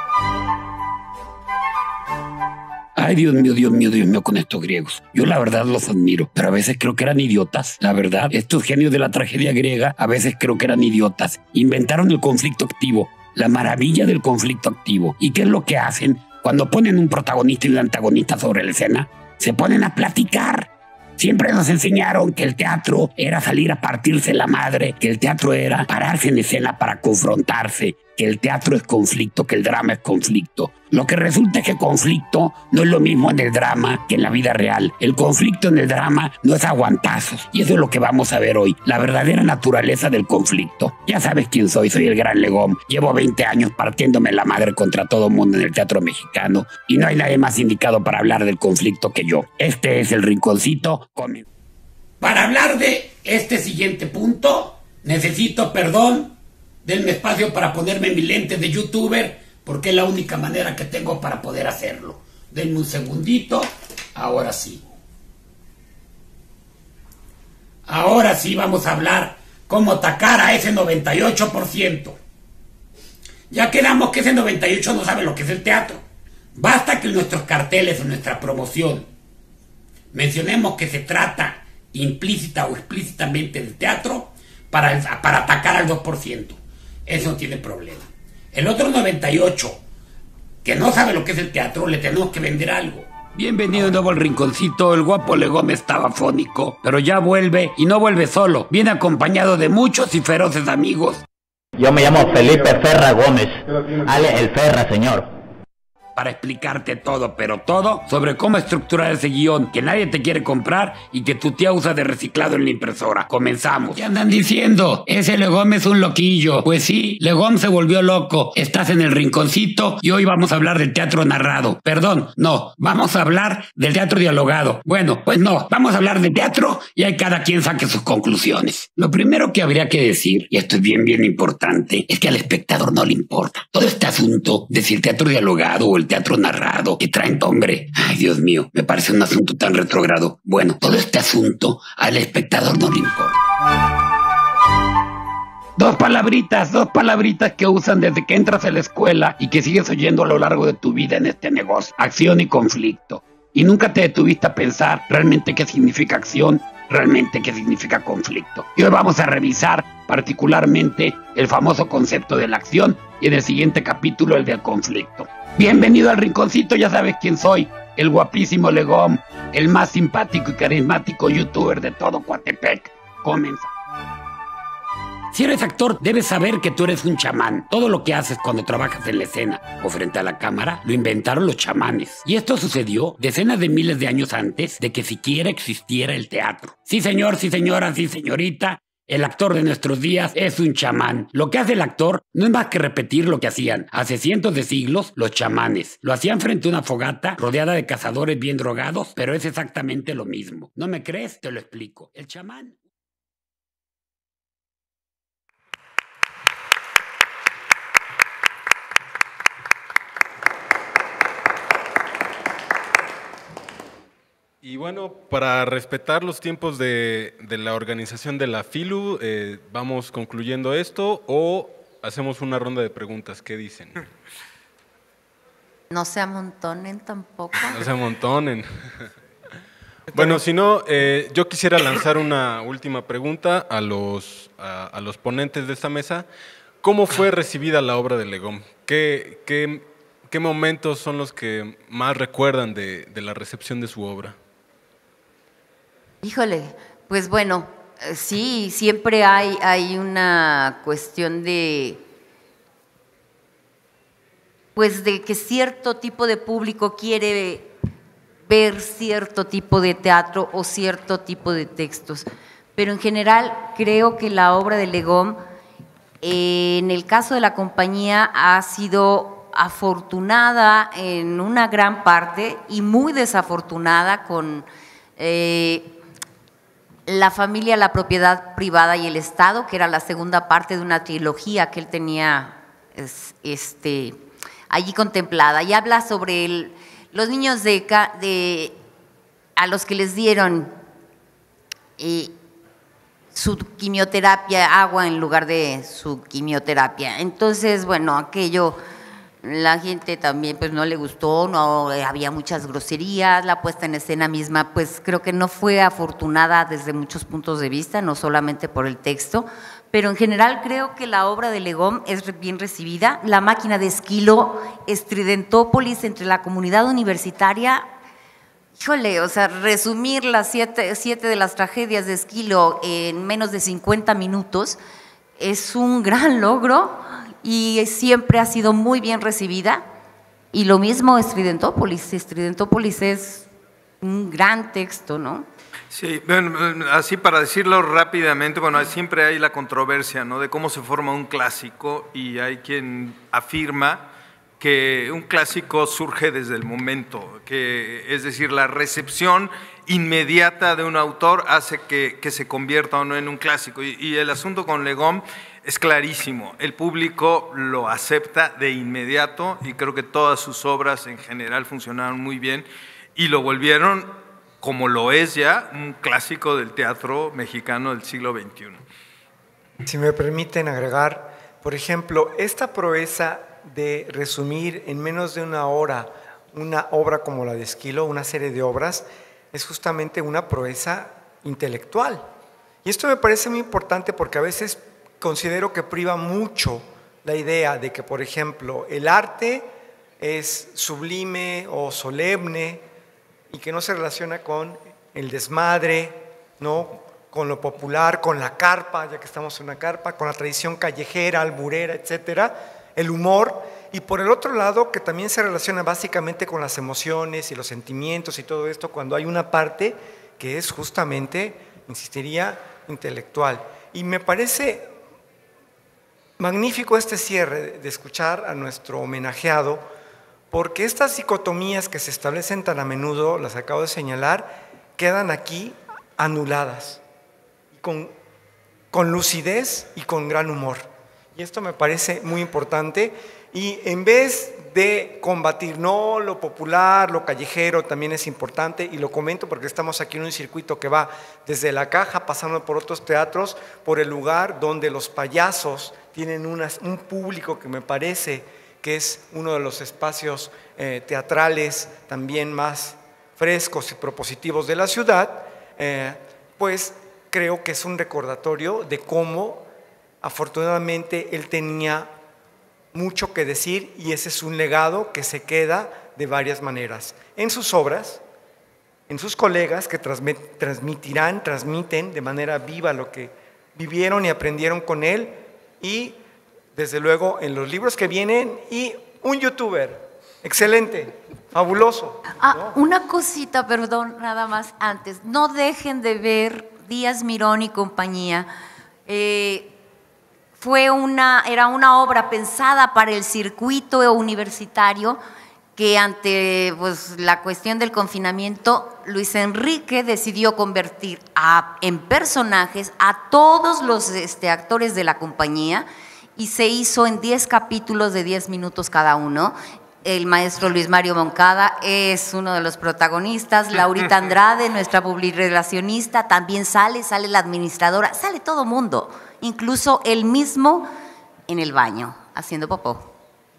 Ay, Dios mío, Dios mío, Dios mío, con estos griegos. Yo la verdad los admiro, pero a veces creo que eran idiotas. La verdad, estos genios de la tragedia griega, a veces creo que eran idiotas. Inventaron el conflicto activo, la maravilla del conflicto activo. ¿Y qué es lo que hacen? Cuando ponen un protagonista y un antagonista sobre la escena, se ponen a platicar. Siempre nos enseñaron que el teatro era salir a partirse la madre, que el teatro era pararse en escena para confrontarse, que el teatro es conflicto, que el drama es conflicto. Lo que resulta es que conflicto no es lo mismo en el drama que en la vida real. El conflicto en el drama no es aguantazos. Y eso es lo que vamos a ver hoy, la verdadera naturaleza del conflicto. Ya sabes quién soy, soy el Gran Legón. Llevo veinte años partiéndome la madre contra todo el mundo en el teatro mexicano. Y no hay nadie más indicado para hablar del conflicto que yo. Este es el rinconcito. Para hablar de este siguiente punto, necesito perdón. Denme espacio para ponerme mi lente de youtuber, porque es la única manera que tengo para poder hacerlo. Denme un segundito. Ahora sí. Ahora sí vamos a hablar cómo atacar a ese noventa y ocho por ciento. Ya quedamos que ese noventa y ocho por ciento no sabe lo que es el teatro. Basta que en nuestros carteles o nuestra promoción mencionemos que se trata implícita o explícitamente del teatro para, para atacar al dos por ciento. Eso no tiene problema. El otro noventa y ocho por ciento, que no sabe lo que es el teatro, le tenemos que vender algo. Bienvenido de nuevo al rinconcito. El guapo Legón estaba fónico, pero ya vuelve, y no vuelve solo. Viene acompañado de muchos y feroces amigos. Yo me llamo Felipe Ferra Gómez. Ale el Ferra, señor. Para explicarte todo, pero todo, sobre cómo estructurar ese guión que nadie te quiere comprar y que tu tía usa de reciclado en la impresora. Comenzamos. ¿Qué andan diciendo? Ese Legón es un loquillo. Pues sí, Legón se volvió loco. Estás en el rinconcito y hoy vamos a hablar del teatro narrado. Perdón, no, vamos a hablar del teatro dialogado. Bueno, pues no, vamos a hablar de teatro y ahí cada quien saque sus conclusiones. Lo primero que habría que decir, y esto es bien, bien importante, es que al espectador no le importa. Todo este asunto de si el teatro dialogado o el teatro narrado que traen hombre. Ay, Dios mío, me parece un asunto tan retrógrado. Bueno, todo este asunto al espectador no le importa. Dos palabritas, dos palabritas que usan desde que entras a la escuela y que sigues oyendo a lo largo de tu vida en este negocio. Acción y conflicto. Y nunca te detuviste a pensar realmente qué significa acción, realmente qué significa conflicto. Y hoy vamos a revisar particularmente el famoso concepto de la acción y en el siguiente capítulo el del conflicto. Bienvenido al rinconcito, ya sabes quién soy, el guapísimo Legón, el más simpático y carismático youtuber de todo Coatepec. Comienza. Si eres actor, debes saber que tú eres un chamán. Todo lo que haces cuando trabajas en la escena o frente a la cámara, lo inventaron los chamanes. Y esto sucedió decenas de miles de años antes de que siquiera existiera el teatro. Sí señor, sí señora, sí señorita. El actor de nuestros días es un chamán. Lo que hace el actor no es más que repetir lo que hacían hace cientos de siglos los chamanes. Lo hacían frente a una fogata rodeada de cazadores bien drogados, pero es exactamente lo mismo. ¿No me crees? Te lo explico. El chamán... Y bueno, para respetar los tiempos de, de la organización de la FILU, eh, vamos concluyendo esto o hacemos una ronda de preguntas. ¿Qué dicen? No se amontonen tampoco. No se amontonen. Bueno, si no, eh, yo quisiera lanzar una última pregunta a los, a, a los ponentes de esta mesa. ¿Cómo fue recibida la obra de Legón? ¿Qué, qué, qué momentos son los que más recuerdan de, de la recepción de su obra? Híjole, pues bueno, sí, siempre hay, hay una cuestión de, pues de que cierto tipo de público quiere ver cierto tipo de teatro o cierto tipo de textos, pero en general creo que la obra de Legón, eh, en el caso de la compañía, ha sido afortunada en una gran parte y muy desafortunada con... Eh, La familia, la propiedad privada y el Estado, que era la segunda parte de una trilogía que él tenía este, allí contemplada. Y habla sobre el, los niños de, de, a los que les dieron eh, su quimioterapia, agua en lugar de su quimioterapia. Entonces, bueno, aquello, la gente también pues no le gustó, no había muchas groserías, la puesta en escena misma pues creo que no fue afortunada desde muchos puntos de vista, no solamente por el texto, pero en general creo que la obra de Legón es bien recibida. La máquina de Esquilo, Estridentópolis, entre la comunidad universitaria, híjole, o sea, resumir las siete, siete de las tragedias de Esquilo en menos de cincuenta minutos es un gran logro y siempre ha sido muy bien recibida. Y lo mismo Estridentópolis. Estridentópolis es un gran texto, ¿no? Sí, bueno, así para decirlo rápidamente, bueno, siempre hay la controversia, ¿no?, de cómo se forma un clásico, y hay quien afirma que un clásico surge desde el momento, que es decir, la recepción inmediata de un autor hace que, que se convierta o no en un clásico. Y, y el asunto con Legón es clarísimo, el público lo acepta de inmediato y creo que todas sus obras en general funcionaron muy bien y lo volvieron, como lo es ya, un clásico del teatro mexicano del siglo veintiuno. Si me permiten agregar, por ejemplo, esta proeza de resumir en menos de una hora una obra como la de Esquilo, una serie de obras, es justamente una proeza intelectual. Y esto me parece muy importante porque a veces considero que priva mucho la idea de que, por ejemplo, el arte es sublime o solemne y que no se relaciona con el desmadre, ¿no?, con lo popular, con la carpa, ya que estamos en una carpa, con la tradición callejera, alburera, etcétera, el humor, y por el otro lado que también se relaciona básicamente con las emociones y los sentimientos y todo esto, cuando hay una parte que es justamente, insistiría, intelectual. Y me parece magnífico este cierre de escuchar a nuestro homenajeado, porque estas dicotomías que se establecen tan a menudo, las acabo de señalar, quedan aquí anuladas, con, con lucidez y con gran humor. Y esto me parece muy importante, y en vez de combatir, no, lo popular, lo callejero también es importante, y lo comento porque estamos aquí en un circuito que va desde La Caja, pasando por otros teatros, por el lugar donde los payasos tienen unas, un público que me parece que es uno de los espacios eh, teatrales también más frescos y propositivos de la ciudad, eh, pues creo que es un recordatorio de cómo afortunadamente él tenía mucho que decir, y ese es un legado que se queda de varias maneras, en sus obras, en sus colegas que transmitirán, transmiten de manera viva lo que vivieron y aprendieron con él, y desde luego en los libros que vienen, y un youtuber excelente, fabuloso. Ah, ¿no? Una cosita, perdón, nada más antes, no dejen de ver Díaz Mirón y compañía. eh, Fue una, era una obra pensada para el circuito universitario que ante pues, la cuestión del confinamiento, Luis Enrique decidió convertir a, en personajes a todos los este, actores de la compañía, y se hizo en diez capítulos de diez minutos cada uno. El maestro Luis Mario Moncada es uno de los protagonistas, Laurita Andrade, nuestra publirelacionista, también sale, sale la administradora, sale todo mundo, incluso él mismo en el baño, haciendo popó.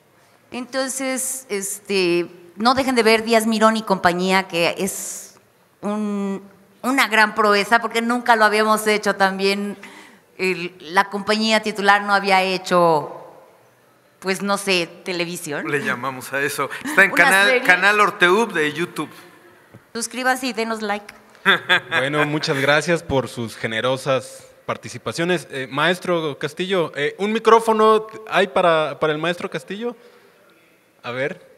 Entonces, este, no dejen de ver Díaz Mirón y compañía, que es un, una gran proeza, porque nunca lo habíamos hecho también. El, la compañía titular no había hecho, pues no sé, televisión. Le llamamos a eso. Está en canal, canal Orteub de YouTube. Suscríbase y denos like. Bueno, muchas gracias por sus generosas participaciones. Eh, maestro Castillo, eh, ¿un micrófono hay para, para el maestro Castillo? A ver.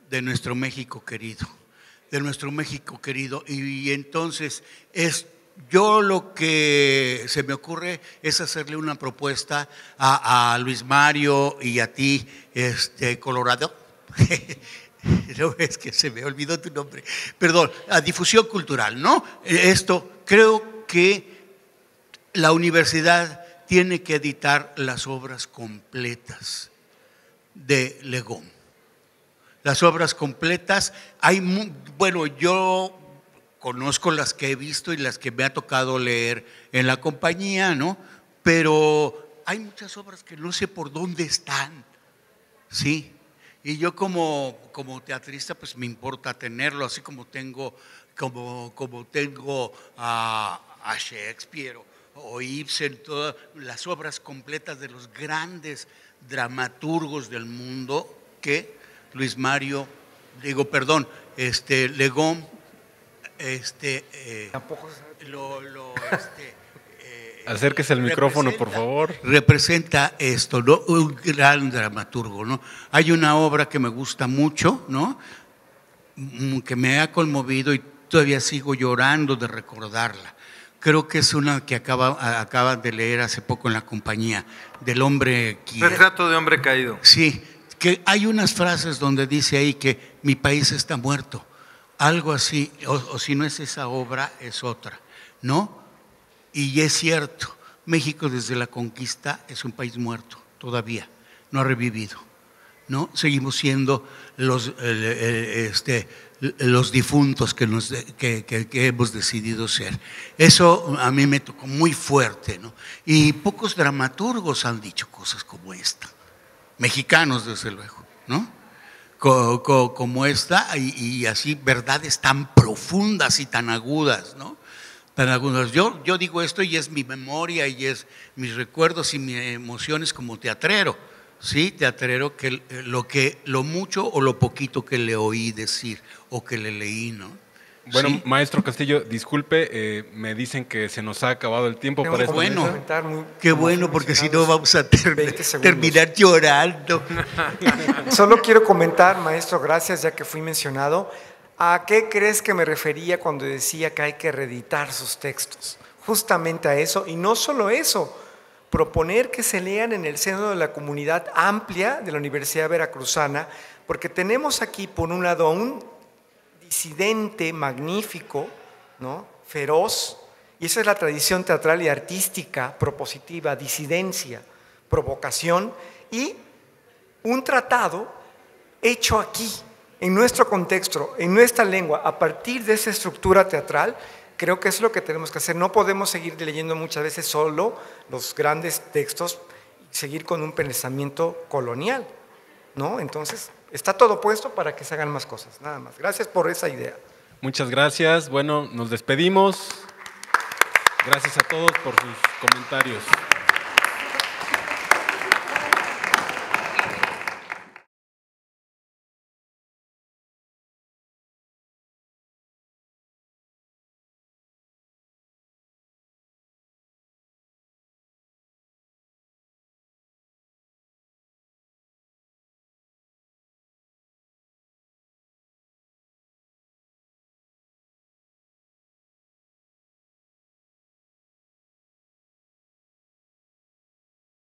de nuestro México querido, de nuestro México querido. Y, y entonces es, yo lo que se me ocurre es hacerle una propuesta a, a Luis Mario y a ti, este, Colorado. No, es que se me olvidó tu nombre. Perdón, a Difusión Cultural, ¿no? Esto, creo que la universidad tiene que editar las obras completas de Legón. Las obras completas, hay, bueno, yo conozco las que he visto y las que me ha tocado leer en la compañía, ¿no? Pero hay muchas obras que no sé por dónde están, ¿sí? Y yo como, como teatrista pues me importa tenerlo, así como tengo, como, como tengo a, a Shakespeare o, o Ibsen, todas las obras completas de los grandes dramaturgos del mundo que Luis Mario, digo, perdón, este, Legón, este, eh, lo, lo, este, acérquese al micrófono, por favor. Representa esto, ¿no? Un gran dramaturgo, ¿no? Hay una obra que me gusta mucho, ¿no? Que me ha conmovido y todavía sigo llorando de recordarla. Creo que es una que acaba, acaban de leer hace poco en la compañía, del hombre que… Retrato de hombre caído. Sí, que hay unas frases donde dice ahí que mi país está muerto, algo así, o, o si no es esa obra, es otra, ¿no? Y es cierto, México desde la conquista es un país muerto, todavía, no ha revivido, ¿no? Seguimos siendo los, eh, este, los difuntos que, nos, que, que, que hemos decidido ser. Eso a mí me tocó muy fuerte, ¿no? Y pocos dramaturgos han dicho cosas como esta, mexicanos desde luego, ¿no? Co, co, como esta y, y así verdades tan profundas y tan agudas, ¿no? Yo, yo digo esto y es mi memoria y es mis recuerdos y mis emociones como teatrero, ¿sí? Teatrero, que lo, que, lo mucho o lo poquito que le oí decir o que le leí, ¿no? Bueno, ¿sí? Maestro Castillo, disculpe, eh, me dicen que se nos ha acabado el tiempo Qué para esta bueno, mesa. muy, qué bueno, porque si no vamos a ter terminar llorando. Solo quiero comentar, maestro, gracias, ya que fui mencionado. ¿A qué crees que me refería cuando decía que hay que reeditar sus textos? Justamente a eso, y no solo eso, proponer que se lean en el seno de la comunidad amplia de la Universidad Veracruzana, porque tenemos aquí, por un lado, a un disidente magnífico, ¿no? Feroz, y esa es la tradición teatral y artística propositiva, disidencia, provocación, y un tratado hecho aquí, en nuestro contexto, en nuestra lengua, a partir de esa estructura teatral. Creo que eso es lo que tenemos que hacer. No podemos seguir leyendo muchas veces solo los grandes textos y seguir con un pensamiento colonial, ¿no? Entonces, está todo puesto para que se hagan más cosas, nada más. Gracias por esa idea. Muchas gracias. Bueno, nos despedimos. Gracias a todos por sus comentarios.